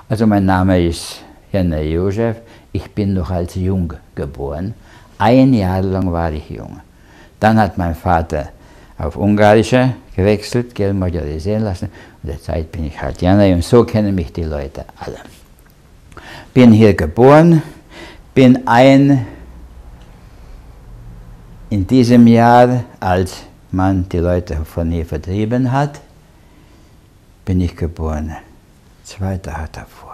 Also mein Name ist Jana Josef. Ich bin noch als Jung geboren. 1 Jahr lang war ich jung. Dann hat mein Vater auf Ungarische gewechselt, Geld majorisieren lassen. Und derzeit bin ich halt Jana und so kennen mich die Leute alle. Bin hier geboren, bin in diesem Jahr, als man die Leute von hier vertrieben hat, bin ich geboren. 2 Tage davor.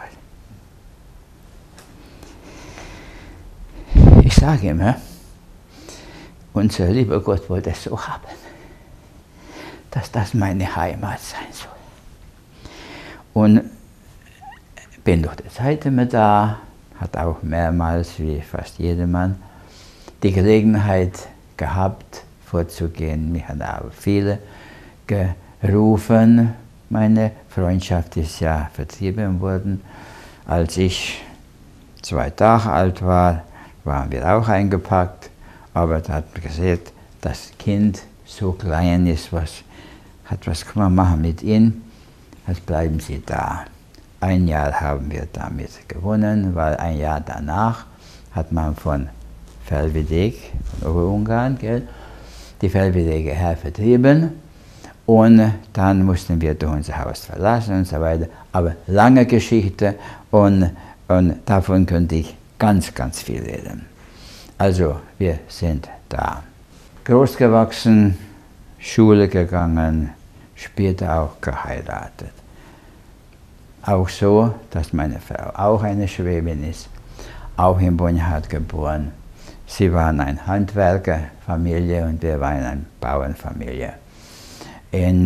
Ich sage immer, unser lieber Gott wollte es so haben, dass das meine Heimat sein soll. Und bin durch die Zeit immer da, hat auch mehrmals, wie fast jedermann, die Gelegenheit gehabt, vorzugehen. Mich haben auch viele gerufen. Meine Freundschaft ist ja vertrieben worden. Als ich 2 Tage alt war, waren wir auch eingepackt. Aber da hat man gesagt, das Kind so klein ist, was kann man machen mit ihm? Also bleiben Sie da. 1 Jahr haben wir damit gewonnen, weil 1 Jahr danach hat man von Felvidék, von Oberungarn, die Felvidéker her vertrieben. Und dann mussten wir unser Haus verlassen und so weiter. Aber lange Geschichte und davon könnte ich ganz, ganz viel reden. Also, wir sind da. Groß gewachsen, Schule gegangen, später auch geheiratet. Auch so, dass meine Frau auch eine Schwäbin ist, auch in Bonjat geboren. Sie waren eine Handwerkerfamilie und wir waren eine Bauernfamilie. In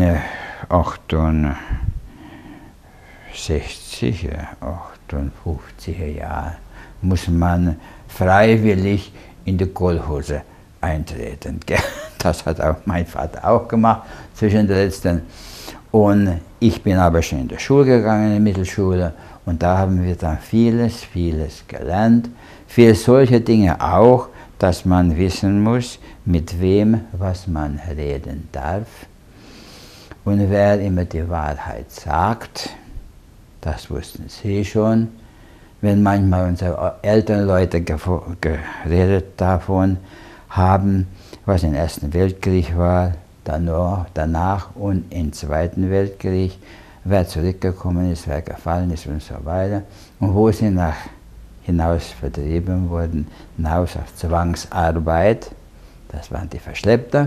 58er Jahren muss man freiwillig in die Kolchose eintreten. Das hat auch mein Vater auch gemacht zwischen den letzten. Und ich bin aber schon in die Schule gegangen, in die Mittelschule, und da haben wir dann vieles gelernt. Viele solche Dinge auch, dass man wissen muss, mit wem, was man reden darf. Und wer immer die Wahrheit sagt, das wussten Sie schon. Wenn manchmal unsere Elternleute geredet davon haben, was im Ersten Weltkrieg war, danach und im Zweiten Weltkrieg, wer zurückgekommen ist, wer gefallen ist und so weiter, und wo sie hinaus vertrieben wurden, hinaus auf Zwangsarbeit, das waren die Verschleppter.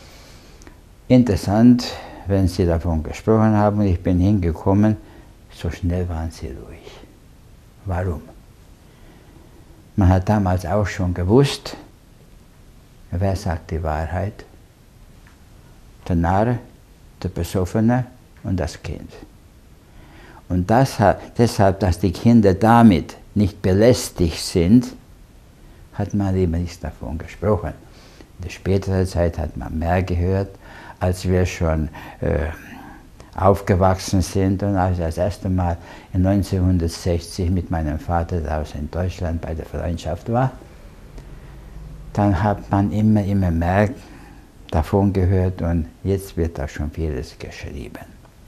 Interessant, wenn Sie davon gesprochen haben, und ich bin hingekommen, so schnell waren Sie ruhig. Warum? Man hat damals auch schon gewusst, wer sagt die Wahrheit? Der Narr, der Besoffene und das Kind. Und deshalb, dass die Kinder damit nicht belästigt sind, hat man lieber nichts davon gesprochen. In der späteren Zeit hat man mehr gehört, als wir schon aufgewachsen sind, und als ich das erste Mal in 1960 mit meinem Vater draußen in Deutschland bei der Freundschaft war, dann hat man immer mehr davon gehört, und jetzt wird da schon vieles geschrieben.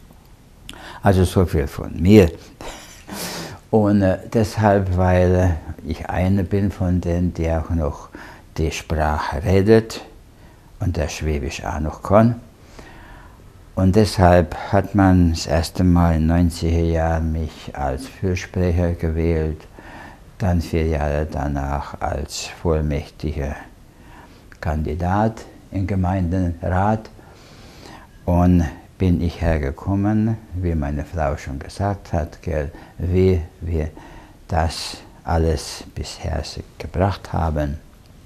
Also so viel von mir. Und deshalb, weil ich einer bin von denen, die auch noch die Sprache redet und der Schwäbisch auch noch kann. Und deshalb hat man das erste Mal in den 90er Jahren mich als Fürsprecher gewählt, dann 4 Jahre danach als vollmächtiger Kandidat im Gemeinderat. Und bin ich hergekommen, wie meine Frau schon gesagt hat, wie wir das alles bisher gebracht haben.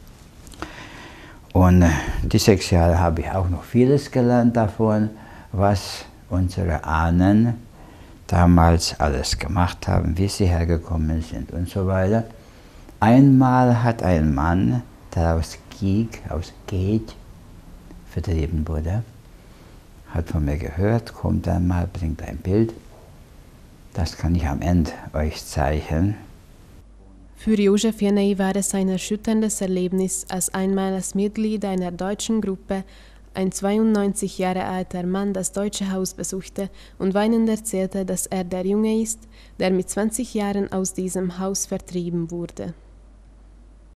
Und die 6 Jahre habe ich auch noch vieles gelernt davon, was unsere Ahnen damals alles gemacht haben, wie sie hergekommen sind und so weiter. Einmal hat ein Mann, der aus Geet vertrieben wurde, hat von mir gehört, kommt einmal, bringt ein Bild. Das kann ich am Ende euch zeigen. Für Josef Jenei war es ein erschütterndes Erlebnis, als einmal als Mitglied einer deutschen Gruppe ein 92 Jahre alter Mann, das Deutsche Haus besuchte und weinend erzählte, dass er der Junge ist, der mit 20 Jahren aus diesem Haus vertrieben wurde.